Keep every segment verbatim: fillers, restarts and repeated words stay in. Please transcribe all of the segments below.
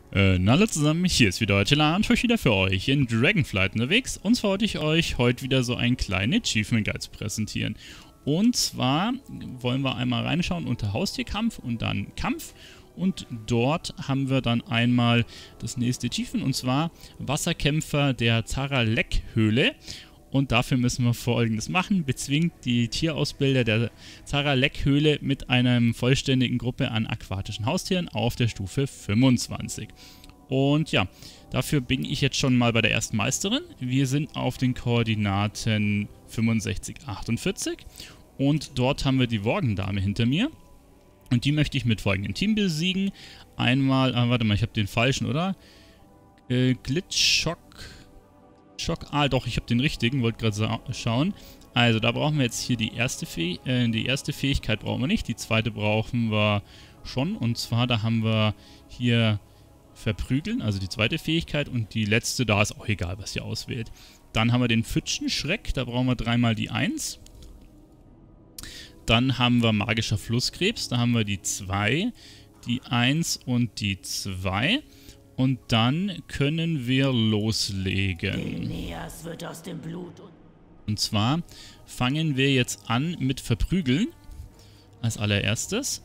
Äh, na alle zusammen, hier ist wieder Attila und ich wieder für euch in Dragonflight unterwegs. Und zwar wollte ich euch heute wieder so einen kleinen Achievement Guide präsentieren. Und zwar wollen wir einmal reinschauen unter Haustierkampf und dann Kampf. Und dort haben wir dann einmal das nächste Achievement, und zwar Wasserkämpfer der Zaralek-Höhle. Und dafür müssen wir Folgendes machen: Bezwingt die Tierausbilder der Zaralek-Höhle mit einer vollständigen Gruppe an aquatischen Haustieren auf der Stufe fünfundzwanzig. Und ja, dafür bin ich jetzt schon mal bei der ersten Meisterin. Wir sind auf den Koordinaten fünfundsechzig, achtundvierzig und dort haben wir die Worgendame hinter mir. Und die möchte ich mit folgendem Team besiegen. Einmal, ah, warte mal, ich habe den falschen, oder? Äh, Glitchshock. Schock, ah doch, ich habe den richtigen, wollte gerade schauen. Also da brauchen wir jetzt hier die erste, Fäh äh, die erste Fähigkeit brauchen wir nicht, die zweite brauchen wir schon. Und zwar, da haben wir hier Verprügeln, also die zweite Fähigkeit, und die letzte, da ist auch egal, was ihr auswählt. Dann haben wir den Pfütschenschreck, da brauchen wir dreimal die eins. Dann haben wir magischer Flusskrebs, da haben wir die zwei, die eins und die zwei. Und dann können wir loslegen. Wird aus dem Blut und, und zwar fangen wir jetzt an mit Verprügeln. Als allererstes.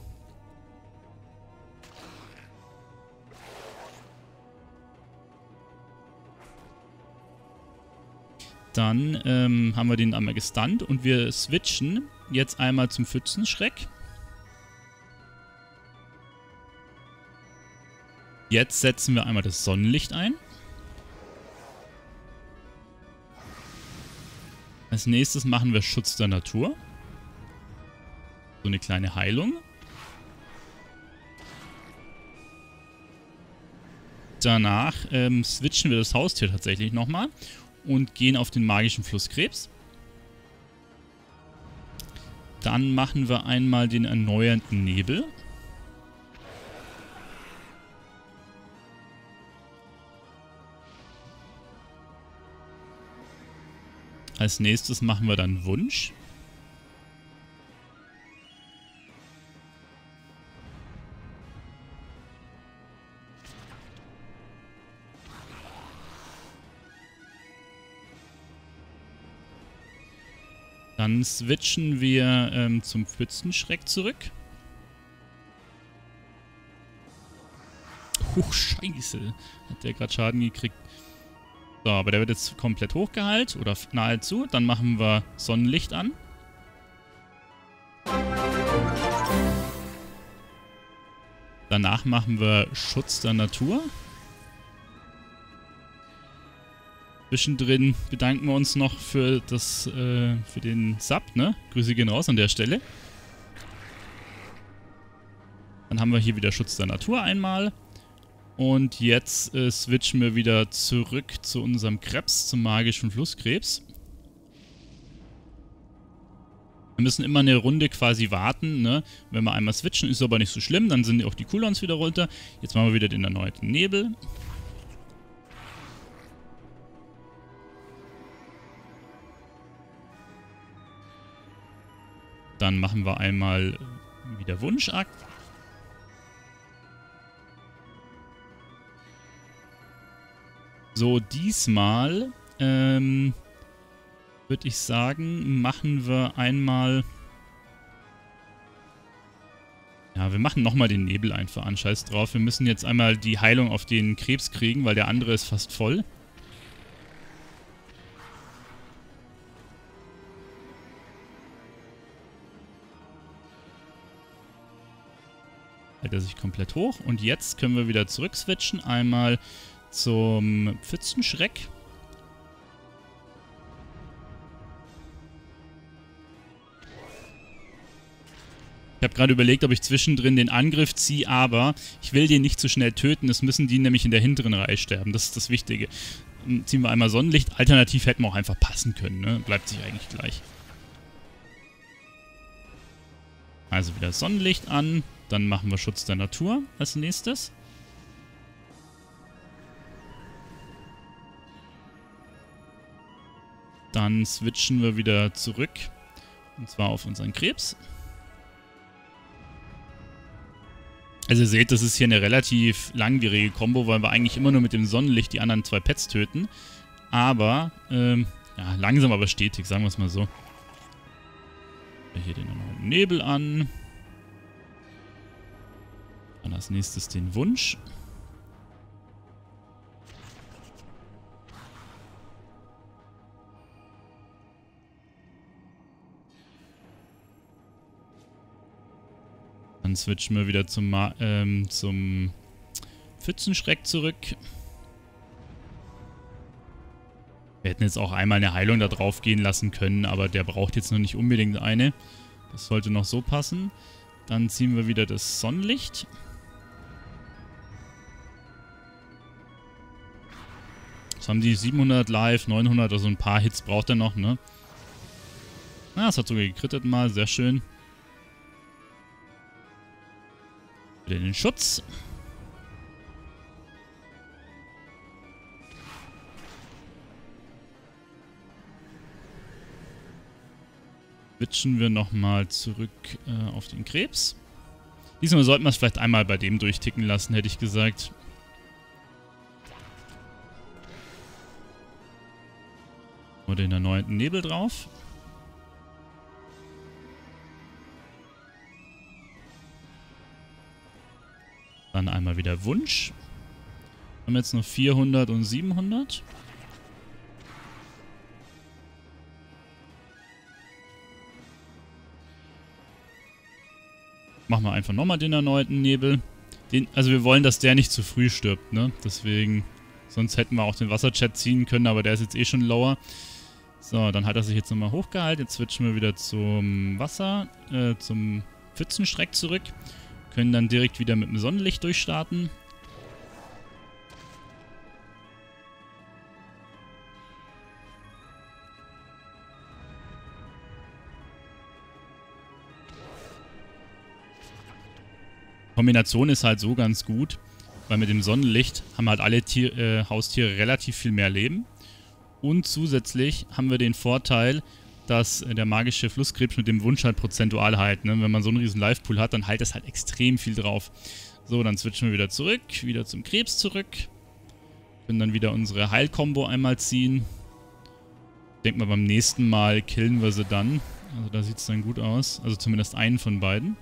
Dann ähm, haben wir den einmal gestunt und wir switchen jetzt einmal zum Pfützenschreck. Jetzt setzen wir einmal das Sonnenlicht ein. Als nächstes machen wir Schutz der Natur. So eine kleine Heilung. Danach ähm, switchen wir das Haustier tatsächlich nochmal und gehen auf den magischen Flusskrebs. Dann machen wir einmal den erneuernden Nebel. Als nächstes machen wir dann Wunsch. Dann switchen wir ähm, zum Pfützenschreck zurück. Huch, scheiße. Hat der gerade Schaden gekriegt. So, aber der wird jetzt komplett hochgeheilt oder nahezu. Dann machen wir Sonnenlicht an. Danach machen wir Schutz der Natur. Zwischendrin bedanken wir uns noch für, das, äh, für den Sub, ne? Grüße gehen raus an der Stelle. Dann haben wir hier wieder Schutz der Natur einmal. Und jetzt äh, switchen wir wieder zurück zu unserem Krebs, zum magischen Flusskrebs. Wir müssen immer eine Runde quasi warten, ne? Wenn wir einmal switchen, ist aber nicht so schlimm, dann sind auch die Cooldowns wieder runter. Jetzt machen wir wieder den erneuten Nebel. Dann machen wir einmal wieder Wunschakt. So, diesmal ähm, würde ich sagen, machen wir einmal... Ja, wir machen nochmal den Nebel einfach an, scheiß drauf. Wir müssen jetzt einmal die Heilung auf den Krebs kriegen, weil der andere ist fast voll. Hält er sich komplett hoch. Und jetzt können wir wieder zurück switchen. Einmal zum Pfützenschreck. Ich habe gerade überlegt, ob ich zwischendrin den Angriff ziehe, aber ich will den nicht zu schnell töten. Es müssen die nämlich in der hinteren Reihe sterben. Das ist das Wichtige. Dann ziehen wir einmal Sonnenlicht. Alternativ hätten wir auch einfach passen können, ne? Bleibt sich eigentlich gleich. Also wieder Sonnenlicht an. Dann machen wir Schutz der Natur als nächstes. Dann switchen wir wieder zurück. Und zwar auf unseren Krebs. Also ihr seht, das ist hier eine relativ langwierige Combo, weil wir eigentlich immer nur mit dem Sonnenlicht die anderen zwei Pets töten. Aber, ähm, ja, langsam aber stetig, sagen wir es mal so. Hier den neuen Nebel an. Dann als nächstes den Wunsch. Dann switchen wir wieder zum, Ma ähm, zum Pfützenschreck zurück. Wir hätten jetzt auch einmal eine Heilung da drauf gehen lassen können, aber der braucht jetzt noch nicht unbedingt eine. Das sollte noch so passen. Dann ziehen wir wieder das Sonnenlicht. Jetzt haben die siebenhundert live, neunhundert, also ein paar Hits braucht er noch, ne? Na, es hat sogar gekrittet mal, sehr schön. Wieder den Schutz. Switchen wir nochmal zurück äh, auf den Krebs. Diesmal sollten wir es vielleicht einmal bei dem durchticken lassen, hätte ich gesagt. Oder den erneuten Nebel drauf. Dann einmal wieder Wunsch. Wir haben jetzt noch vierhundert und siebenhundert. Machen wir einfach nochmal den erneuten Nebel. Den, also wir wollen, dass der nicht zu früh stirbt, ne? Deswegen, sonst hätten wir auch den Wasserchat ziehen können, aber der ist jetzt eh schon lower. So, dann hat er sich jetzt nochmal hochgehalten. Jetzt switchen wir wieder zum Wasser, äh, zum Pfützenschreck zurück. Können dann direkt wieder mit dem Sonnenlicht durchstarten. Kombination ist halt so ganz gut, weil mit dem Sonnenlicht haben halt alle Tier, äh, Haustiere relativ viel mehr Leben. Und zusätzlich haben wir den Vorteil, dass äh, der magische Flusskrebs mit dem Wunsch halt prozentual heilt. Ne? Wenn man so einen riesen Live-Pool hat, dann heilt das halt extrem viel drauf. So, dann switchen wir wieder zurück, wieder zum Krebs zurück. Können dann wieder unsere Heil-Kombo einmal ziehen. Ich denke mal, beim nächsten Mal killen wir sie dann. Also da sieht es dann gut aus. Also zumindest einen von beiden.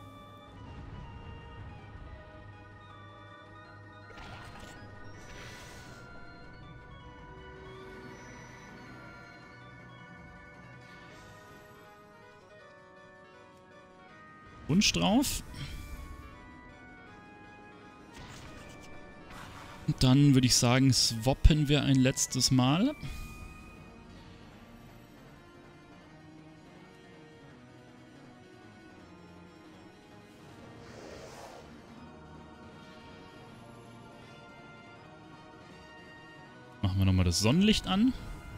Wunsch drauf. Und dann würde ich sagen, swappen wir ein letztes Mal. Machen wir nochmal das Sonnenlicht an.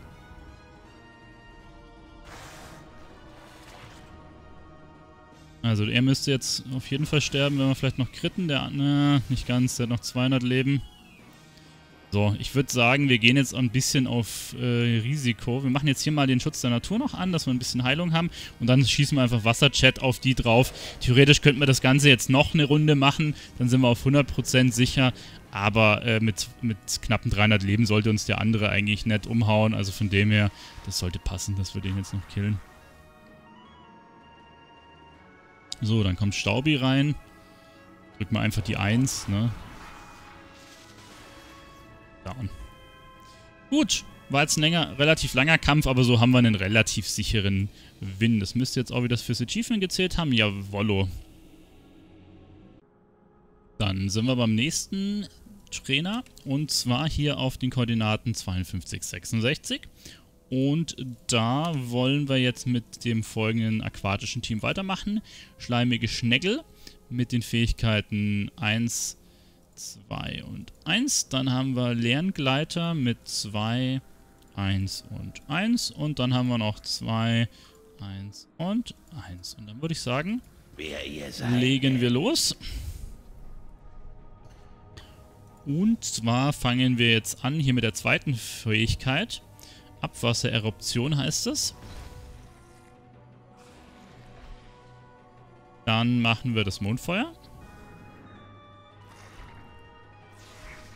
Also er müsste jetzt auf jeden Fall sterben, wenn wir vielleicht noch kritten. Der, ne, nicht ganz, der hat noch zweihundert Leben. So, ich würde sagen, wir gehen jetzt ein bisschen auf äh, Risiko. Wir machen jetzt hier mal den Schutz der Natur noch an, dass wir ein bisschen Heilung haben. Und dann schießen wir einfach Wasserchat auf die drauf. Theoretisch könnten wir das Ganze jetzt noch eine Runde machen. Dann sind wir auf hundert Prozent sicher. Aber äh, mit, mit knappen dreihundert Leben sollte uns der andere eigentlich nicht umhauen. Also von dem her, das sollte passen, dass wir den jetzt noch killen. So, dann kommt Staubi rein. Drücken wir einfach die eins, ne? Down. Gut, war jetzt ein länger, relativ langer Kampf, aber so haben wir einen relativ sicheren Win. Das müsste jetzt auch wieder fürs Achievement gezählt haben. Jawollo. Dann sind wir beim nächsten Trainer. Und zwar hier auf den Koordinaten zweiundfünfzig sechsundsechzig. Und da wollen wir jetzt mit dem folgenden aquatischen Team weitermachen. Schleimige Schnegel mit den Fähigkeiten eins, zwei und eins. Dann haben wir Lerngleiter mit zwei, eins und eins. Und dann haben wir noch zwei, eins und eins. Und dann würde ich sagen, legen wir los. Und zwar fangen wir jetzt an hier mit der zweiten Fähigkeit. Abwassereruption heißt es. Dann machen wir das Mondfeuer.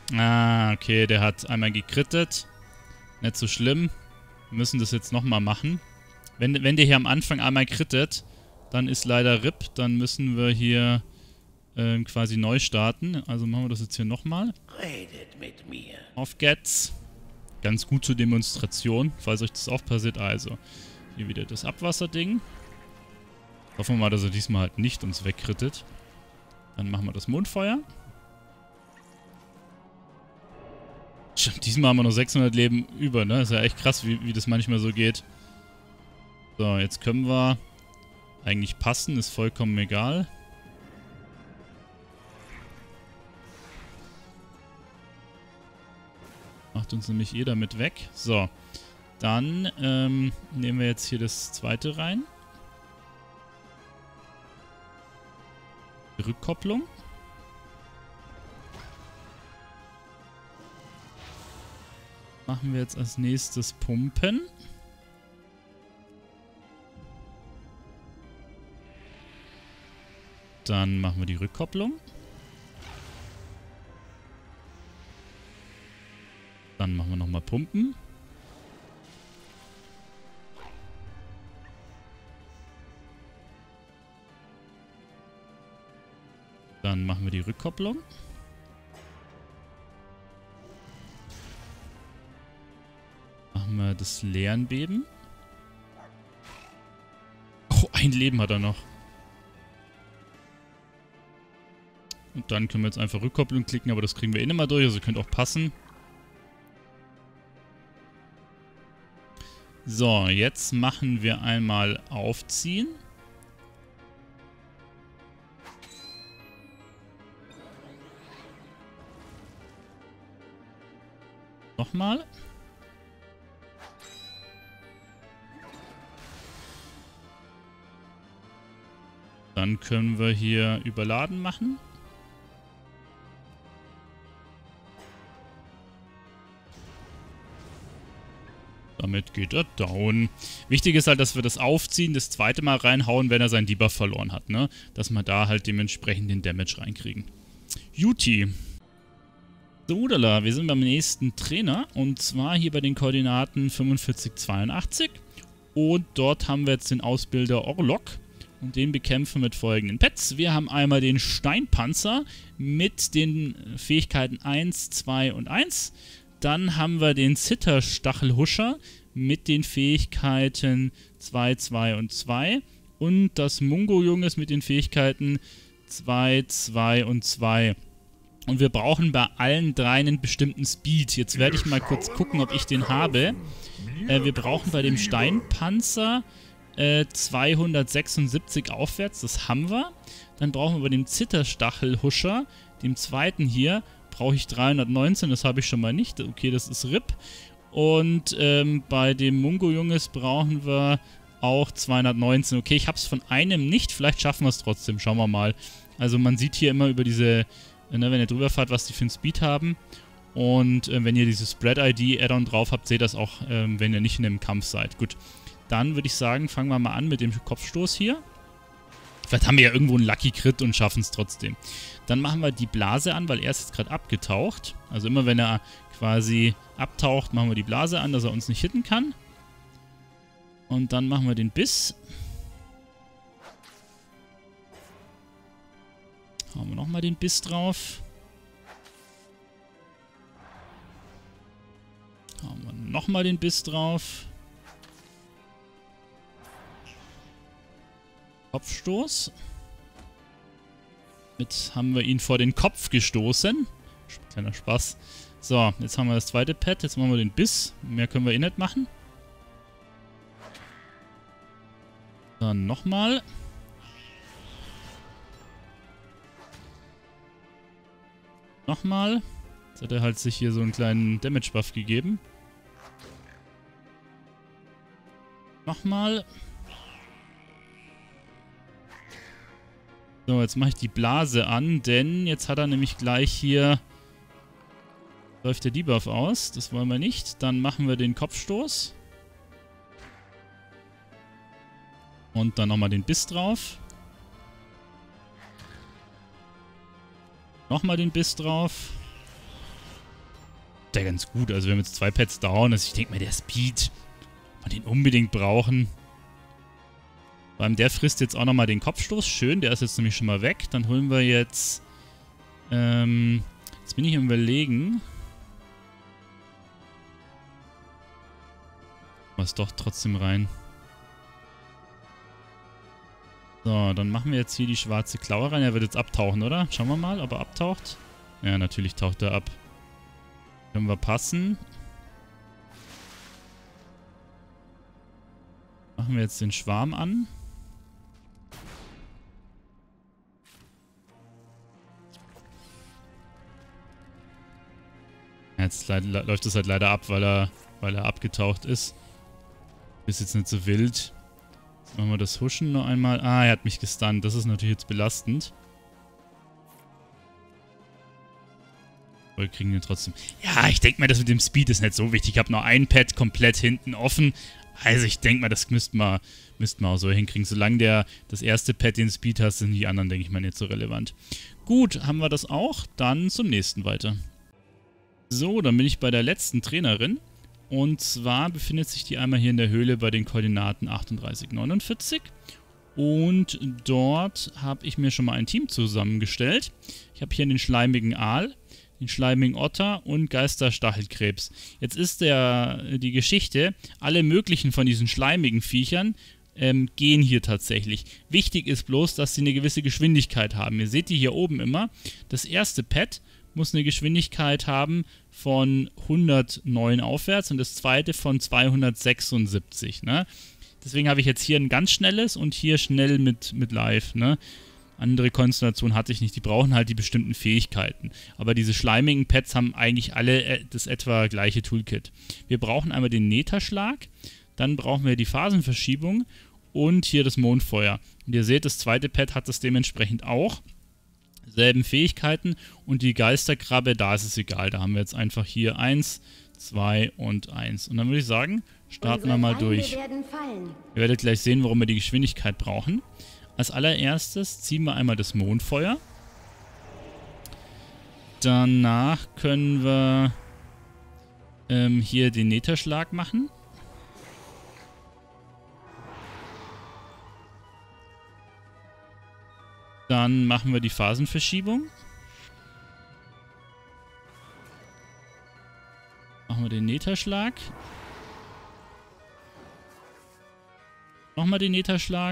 Ah, okay, der hat einmal gekrittet. Nicht so schlimm. Wir müssen das jetzt nochmal machen. Wenn, wenn der hier am Anfang einmal krittet, dann ist leider R I P. Dann müssen wir hier äh, quasi neu starten. Also machen wir das jetzt hier nochmal. Redet mit mir. Auf Gets. Ganz gut zur Demonstration, falls euch das auch passiert. Also, hier wieder das Abwasserding. Hoffen wir mal, dass er diesmal halt nicht uns wegkrittet. Dann machen wir das Mondfeuer. Stimmt, diesmal haben wir noch sechshundert Leben über, ne? Ist ja echt krass, wie, wie das manchmal so geht. So, jetzt können wir eigentlich passen, ist vollkommen egal. Macht uns nämlich eh damit weg. So, dann ähm, nehmen wir jetzt hier das zweite rein. Die Rückkopplung. Machen wir jetzt als nächstes Pumpen. Dann machen wir die Rückkopplung. Dann machen wir nochmal Pumpen. Dann machen wir die Rückkopplung. Machen wir das Leerenbeben. Oh, ein Leben hat er noch. Und dann können wir jetzt einfach Rückkopplung klicken, aber das kriegen wir eh nicht mal durch, also könnte auch passen. So, jetzt machen wir einmal aufziehen. Nochmal. Dann können wir hier überladen machen. Damit geht er down. Wichtig ist halt, dass wir das Aufziehen das zweite Mal reinhauen, wenn er seinen Debuff verloren hat, ne? Dass wir da halt dementsprechend den Damage reinkriegen. Juti. So, udala, wir sind beim nächsten Trainer. Und zwar hier bei den Koordinaten fünfundvierzig zweiundachtzig. Und dort haben wir jetzt den Ausbilder Orlok. Und den bekämpfen wir mit folgenden Pets. Wir haben einmal den Steinpanzer mit den Fähigkeiten eins, zwei und eins. Dann haben wir den Zitterstachelhuscher mit den Fähigkeiten zwei, zwei und zwei. Und das Mungo-Junges mit den Fähigkeiten zwei, zwei und zwei. Und wir brauchen bei allen drei einen bestimmten Speed. Jetzt werde ich mal kurz gucken, ob ich den habe. Äh, wir brauchen bei dem Steinpanzer äh, zweihundertsechsundsiebzig aufwärts. Das haben wir. Dann brauchen wir bei dem Zitterstachelhuscher, dem zweiten hier, brauche ich dreihundertneunzehn, das habe ich schon mal nicht. Okay, das ist R I P. Und ähm, bei dem Mungo-Junges brauchen wir auch zweihundertneunzehn. Okay, ich habe es von einem nicht, vielleicht schaffen wir es trotzdem, schauen wir mal. Also man sieht hier immer über diese, ne, wenn ihr drüber fahrt, was die für einen Speed haben. Und äh, wenn ihr dieses Spread-I D-Add-on drauf habt, seht ihr das auch, ähm, wenn ihr nicht in einem Kampf seid. Gut, dann würde ich sagen, fangen wir mal an mit dem Kopfstoß hier. Vielleicht haben wir ja irgendwo einen Lucky Crit und schaffen es trotzdem. Dann machen wir die Blase an, weil er ist jetzt gerade abgetaucht. Also immer wenn er quasi abtaucht, machen wir die Blase an, dass er uns nicht hitten kann. Und dann machen wir den Biss. Hauen wir nochmal den Biss drauf. Hauen wir nochmal den Biss drauf. Kopfstoß. Jetzt haben wir ihn vor den Kopf gestoßen. Kleiner Spaß. So, jetzt haben wir das zweite Pad. Jetzt machen wir den Biss. Mehr können wir eh nicht machen. Dann nochmal. Nochmal. Jetzt hat er halt sich hier so einen kleinen Damage-Buff gegeben. Nochmal. So, jetzt mache ich die Blase an, denn jetzt hat er nämlich gleich hier... Läuft der Debuff aus. Das wollen wir nicht. Dann machen wir den Kopfstoß. Und dann nochmal den Biss drauf. Nochmal den Biss drauf. der ganz gut. Also wir haben jetzt zwei Pets down. Also ich denke mal, der Speed, man den unbedingt brauchen. Vor allem der frisst jetzt auch nochmal den Kopfstoß. Schön, der ist jetzt nämlich schon mal weg. Dann holen wir jetzt... Ähm, jetzt bin ich am Überlegen. Was doch trotzdem rein. So, dann machen wir jetzt hier die schwarze Klaue rein. Er wird jetzt abtauchen, oder? Schauen wir mal, ob er abtaucht. Ja, natürlich taucht er ab. Können wir passen. Machen wir jetzt den Schwarm an. Jetzt läuft es halt leider ab, weil er, weil er abgetaucht ist. Ist jetzt nicht so wild. Jetzt machen wir das Huschen noch einmal. Ah, er hat mich gestunt. Das ist natürlich jetzt belastend. Aber wir kriegen den trotzdem. Ja, ich denke mal, das mit dem Speed ist nicht so wichtig. Ich habe noch ein Pad komplett hinten offen. Also ich denke mal, das müssten wir, müssten wir auch so hinkriegen. Solange der das erste Pad den Speed hat, sind die anderen, denke ich mal, nicht so relevant. Gut, haben wir das auch. Dann zum nächsten weiter. So, dann bin ich bei der letzten Trainerin. Und zwar befindet sich die einmal hier in der Höhle bei den Koordinaten achtunddreißig, neunundvierzig. Und dort habe ich mir schon mal ein Team zusammengestellt. Ich habe hier den schleimigen Aal, den schleimigen Otter und Geisterstachelkrebs. Jetzt ist der, die Geschichte, alle möglichen von diesen schleimigen Viechern ähm, gehen hier tatsächlich. Wichtig ist bloß, dass sie eine gewisse Geschwindigkeit haben. Ihr seht die hier oben immer. Das erste Pad muss eine Geschwindigkeit haben von hundertneun aufwärts und das zweite von zweihundertsechsundsiebzig. Ne? Deswegen habe ich jetzt hier ein ganz schnelles und hier schnell mit, mit Live. Ne? Andere Konstellationen hatte ich nicht. Die brauchen halt die bestimmten Fähigkeiten. Aber diese schleimigen Pads haben eigentlich alle das etwa gleiche Toolkit. Wir brauchen einmal den Netherschlag, dann brauchen wir die Phasenverschiebung und hier das Mondfeuer. Und ihr seht, das zweite Pad hat das dementsprechend auch. Selben Fähigkeiten und die Geisterkrabbe, da ist es egal. Da haben wir jetzt einfach hier eins, zwei und eins. Und dann würde ich sagen, starten wir mal durch. Ihr werdet gleich sehen, warum wir die Geschwindigkeit brauchen. Als allererstes ziehen wir einmal das Mondfeuer. Danach können wir ähm, hier den Netherschlag machen. Dann machen wir die Phasenverschiebung. Machen wir den Netherschlag. Nochmal den Netherschlag.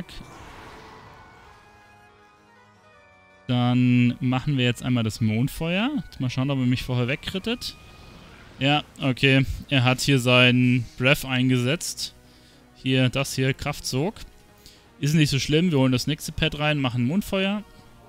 Dann machen wir jetzt einmal das Mondfeuer. Jetzt mal schauen, ob er mich vorher wegkrittet. Ja, okay. Er hat hier seinen Breath eingesetzt. Hier, das hier, Kraftsog. Ist nicht so schlimm, wir holen das nächste Pad rein, machen Mondfeuer.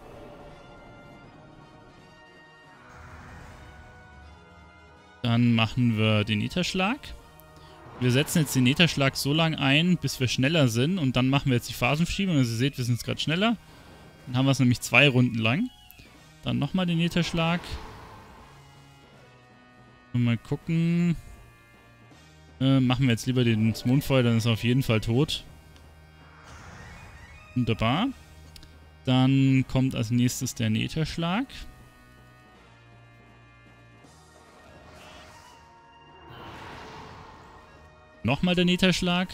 Dann machen wir den Netherschlag. Wir setzen jetzt den Netherschlag so lange ein, bis wir schneller sind. Und dann machen wir jetzt die Phasenverschiebung. Also ihr seht, wir sind jetzt gerade schneller. Dann haben wir es nämlich zwei Runden lang. Dann nochmal den Netherschlag. Und mal gucken. Äh, machen wir jetzt lieber den Mondfeuer, dann ist er auf jeden Fall tot. Wunderbar. Dann kommt als nächstes der Netherschlag. Nochmal der Netherschlag.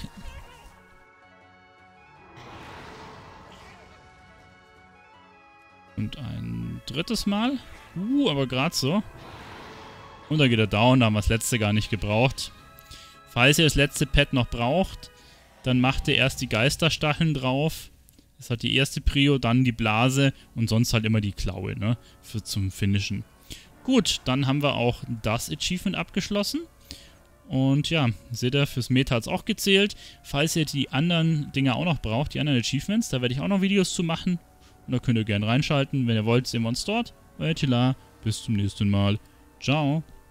Und ein drittes Mal. Uh, aber gerade so. Und da geht er down, da haben wir das letzte gar nicht gebraucht. Falls ihr das letzte Pad noch braucht, dann macht ihr erst die Geisterstacheln drauf. Das hat die erste Prio, dann die Blase und sonst halt immer die Klaue, ne? Für zum Finishen. Gut, dann haben wir auch das Achievement abgeschlossen. Und ja, seht ihr, fürs Meta hat es auch gezählt. Falls ihr die anderen Dinge auch noch braucht, die anderen Achievements, da werde ich auch noch Videos zu machen. Und da könnt ihr gerne reinschalten. Wenn ihr wollt, sehen wir uns dort. Euer Tila, bis zum nächsten Mal. Ciao.